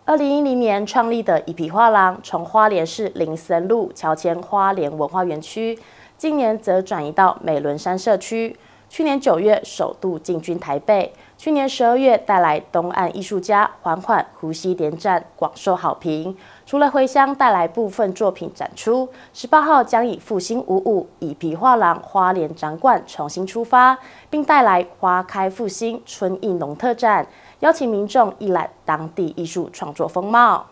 2010年创立的一皮画廊，从花莲市林森路乔迁花莲文化园区，今年则转移到美仑山社区。去年9月首度进军台北，去年12月带来东岸艺术家缓缓呼吸联展，广受好评。除了回乡带来部分作品展出，18号将以复兴55以皮画廊花莲展馆重新出发，并带来花开复兴春意浓特展，邀请民众一览当地艺术创作风貌。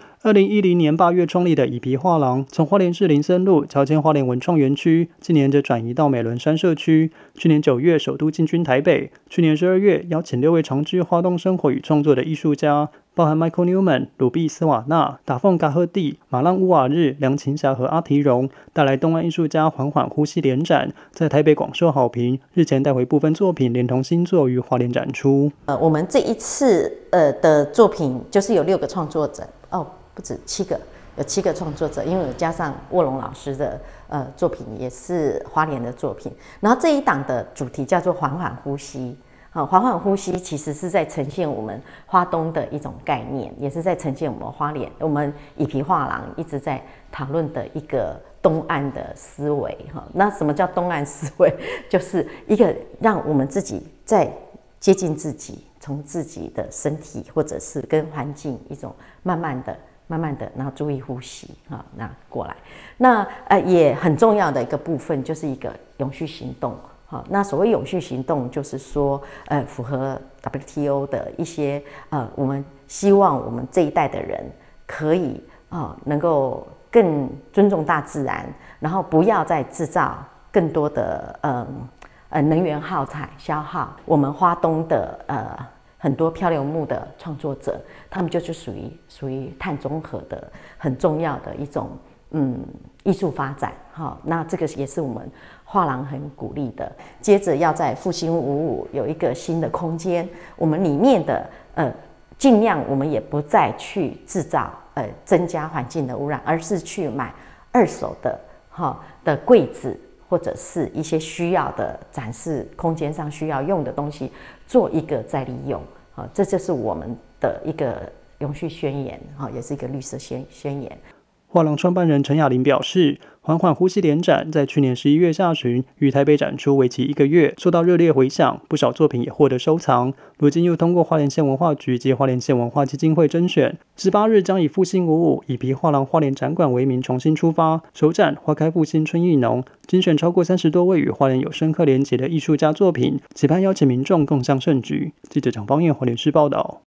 2010年8月创立的以皮画廊，从花莲市林森路乔迁花莲文创园区，今年则转移到美仑山社区。去年9月首度进军台北，去年12月邀请6位长居花东生活与创作的艺术家，包含 Michael Newman、鲁比斯瓦纳、达凤嘎赫蒂、马浪乌瓦日、梁琴霞和阿提荣，带来东岸艺术家缓缓呼吸联展，在台北广受好评。日前带回部分作品，连同新作于花莲展出。 我们这一次的作品就是有6个创作者不止7个，有7个创作者，因为有加上卧龙老师的作品，也是花莲的作品。然后这一档的主题叫做缓缓呼吸。缓缓呼吸其实是在呈现我们花东的一种概念，也是在呈现我们花莲，我们以皮画廊一直在讨论的一个东岸的思维。那什么叫东岸思维？就是一个让我们自己在接近自己，从自己的身体或者是跟环境一种慢慢的，然后注意呼吸那过来。那也很重要的一个部分就是一个永续行动。那所谓永续行动，就是说符合 WTO 的一些我们希望我们这一代的人可以能够更尊重大自然，然后不要再制造更多的能源耗材消耗。我们花东的很多漂流木的创作者，他们就是属于碳中和的很重要的一种艺术发展。那这个也是我们画廊很鼓励的。接着要在复兴55有一个新的空间，我们里面的尽量我们也不再去制造增加环境的污染，而是去买2手的柜子，或者是一些需要的展示空间上需要用的东西，做一个再利用。这就是我们的一个永续宣言，也是一个绿色宣言。 画廊创办人陈雅玲表示，缓缓呼吸联展在去年11月下旬于台北展出，为期1个月，受到热烈回响，不少作品也获得收藏。如今又通过花莲县文化局及花莲县文化基金会甄选，18日将以复兴55以皮画廊花莲展馆为名重新出发，首展花开复兴春意浓，精选超过30多位与花莲有深刻连结的艺术家作品，期盼邀请民众共襄盛举。记者蒋邦彦花莲市报道。